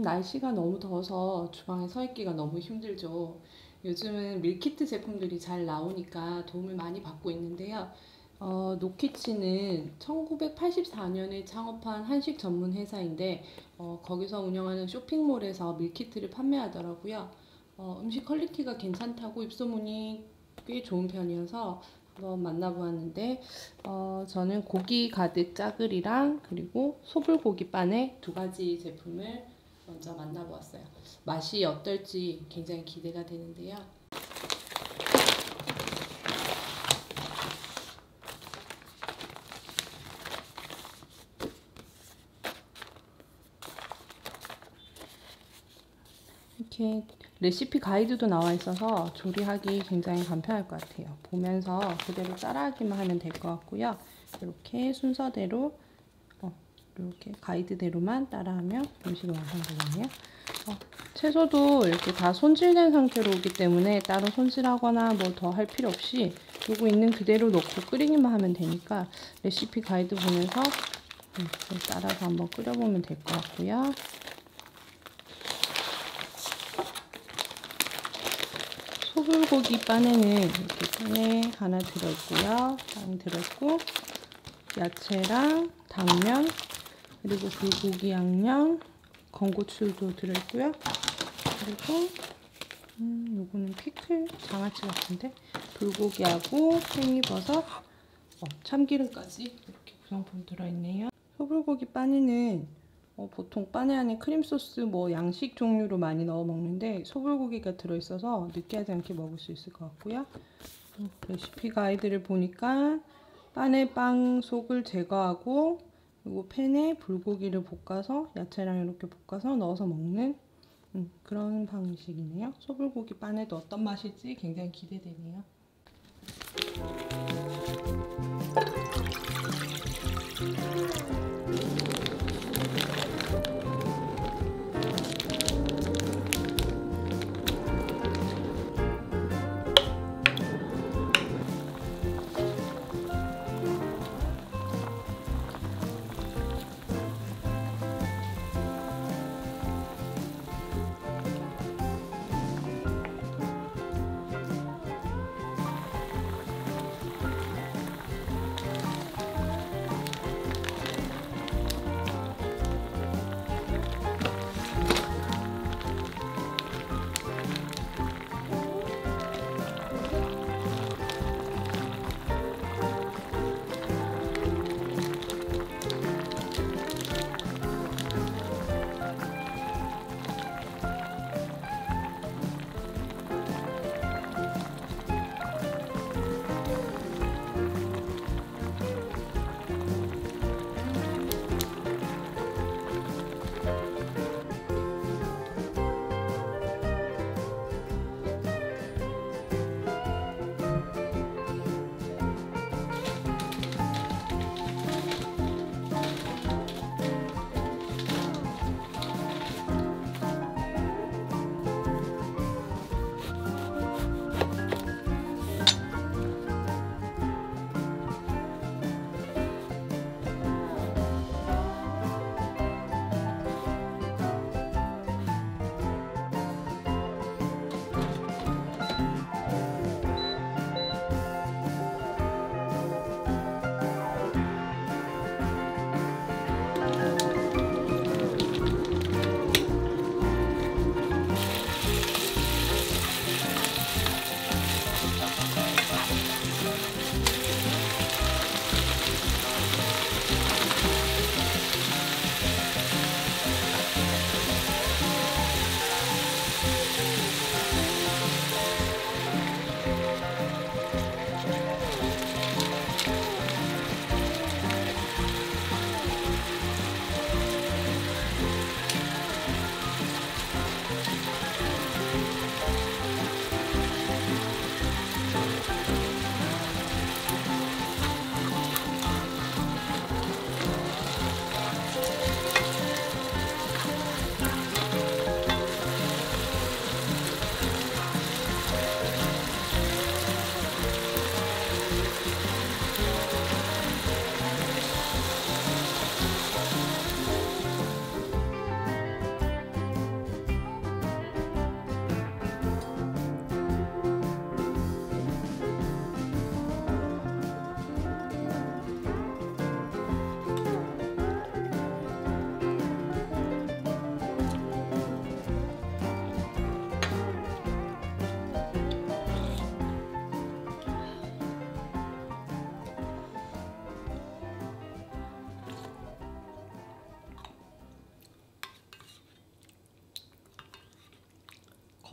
날씨가 너무 더워서 주방에 서 있기가 너무 힘들죠. 요즘은 밀키트 제품들이 잘 나오니까 도움을 많이 받고 있는데요. 노키치는 1984년에 창업한 한식 전문 회사인데 거기서 운영하는 쇼핑몰에서 밀키트를 판매하더라고요. 음식 퀄리티가 괜찮다고 입소문이 꽤 좋은 편이어서 한번 만나보았는데 저는 고기 가득 짜글이랑 그리고 소불고기 바네 두 가지 제품을 먼저 만나보았어요. 맛이 어떨지 굉장히 기대가 되는데요. 이렇게 레시피 가이드도 나와 있어서 조리하기 굉장히 간편할 것 같아요. 보면서 그대로 따라하기만 하면 될 것 같고요. 이렇게 순서대로 이렇게 가이드대로만 따라하면 음식이 완성되겠네요. 채소도 이렇게 다 손질된 상태로 오기 때문에 따로 손질하거나 뭐 더 할 필요 없이 요거 있는 그대로 넣고 끓이기만 하면 되니까 레시피 가이드 보면서 따라서 한번 끓여보면 될 것 같고요. 소불고기 바네는 이렇게 pan에 하나 들어있고요. 빵 들어있고 야채랑 당면 그리고 불고기 양념 건고추도 들어있고요. 그리고 요거는 피클 장아찌 같은데 불고기하고 팽이버섯 참기름까지 이렇게 구성품 들어있네요. 소불고기 바네는 보통 바네 안에 크림소스 뭐 양식 종류로 많이 넣어 먹는데 소불고기가 들어있어서 느끼하지 않게 먹을 수 있을 것 같고요. 레시피 가이드를 보니까 바네 빵 속을 제거하고 그리고 팬에 불고기를 볶아서 야채랑 이렇게 볶아서 넣어서 먹는 그런 방식이네요. 소불고기 바네도 어떤 맛일지 굉장히 기대되네요.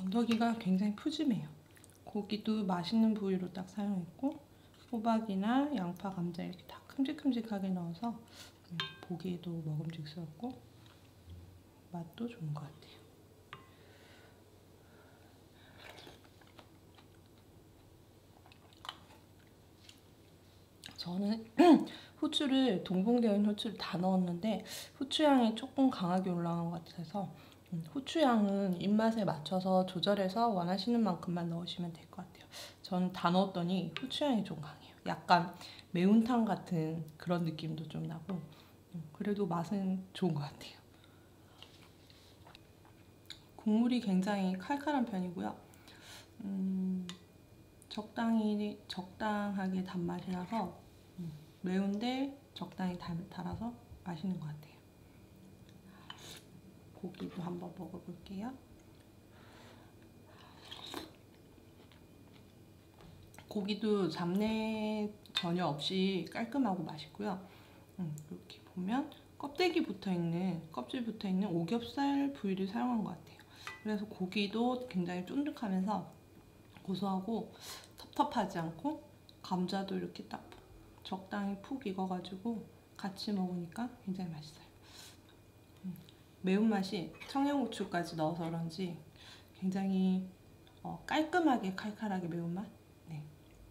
건더기가 굉장히 푸짐해요. 고기도 맛있는 부위로 딱 사용했고 호박이나 양파, 감자 이렇게 다 큼직큼직하게 넣어서 보기에도 먹음직스럽고 맛도 좋은 것 같아요. 저는 후추를 동봉되어 있는 후추를 다 넣었는데 후추향이 조금 강하게 올라간 것 같아서 후추향은 입맛에 맞춰서 조절해서 원하시는 만큼만 넣으시면 될 것 같아요. 저는 다 넣었더니 후추향이 좀 강해요. 약간 매운탕 같은 그런 느낌도 좀 나고 그래도 맛은 좋은 것 같아요. 국물이 굉장히 칼칼한 편이고요. 적당하게 단맛이 나서 매운데 적당히 달아서 맛있는 것 같아요. 고기도 한번 먹어볼게요. 고기도 잡내 전혀 없이 깔끔하고 맛있고요. 이렇게 보면 껍질 붙어있는 오겹살 부위를 사용한 것 같아요. 그래서 고기도 굉장히 쫀득하면서 고소하고 텁텁하지 않고 감자도 이렇게 딱 적당히 푹 익어가지고 같이 먹으니까 굉장히 맛있어요. 매운맛이 청양고추까지 넣어서 그런지 굉장히 깔끔하게 칼칼하게 매운맛. 네.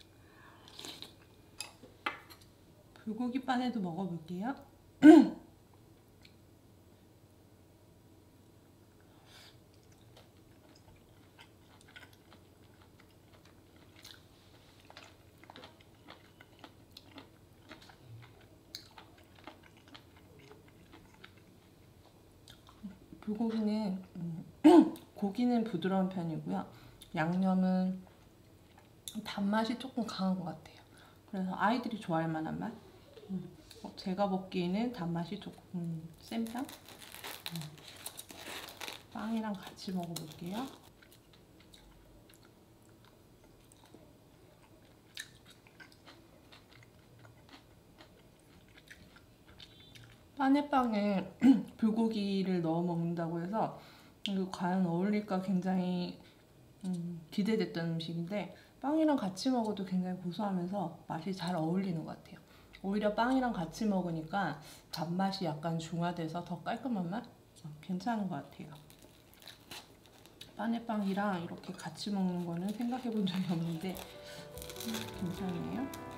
불고기 빠네도 먹어볼게요. 불고기는 고기는 부드러운 편이고요. 양념은 단맛이 조금 강한 것 같아요. 그래서 아이들이 좋아할 만한 맛. 제가 먹기에는 단맛이 조금 센 편. 빵이랑 같이 먹어볼게요. 빠네빵에 불고기를 넣어 먹는다고 해서 이거 과연 어울릴까 굉장히 기대됐던 음식인데 빵이랑 같이 먹어도 굉장히 고소하면서 맛이 잘 어울리는 것 같아요. 오히려 빵이랑 같이 먹으니까 단맛이 약간 중화돼서 더 깔끔한 맛? 괜찮은 것 같아요. 빠네빵이랑 이렇게 같이 먹는 거는 생각해 본 적이 없는데 괜찮네요.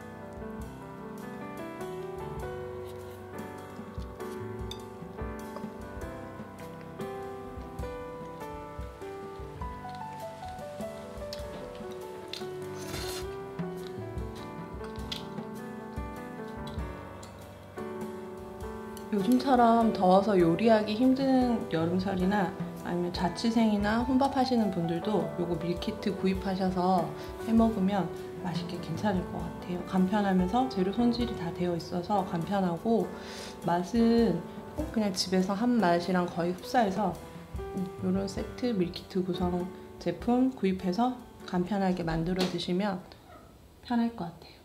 요즘처럼 더워서 요리하기 힘든 여름철이나 아니면 자취생이나 혼밥하시는 분들도 요거 밀키트 구입하셔서 해먹으면 맛있게 괜찮을 것 같아요. 간편하면서 재료 손질이 다 되어 있어서 간편하고 맛은 그냥 집에서 한 맛이랑 거의 흡사해서 요런 세트 밀키트 구성 제품 구입해서 간편하게 만들어 드시면 편할 것 같아요.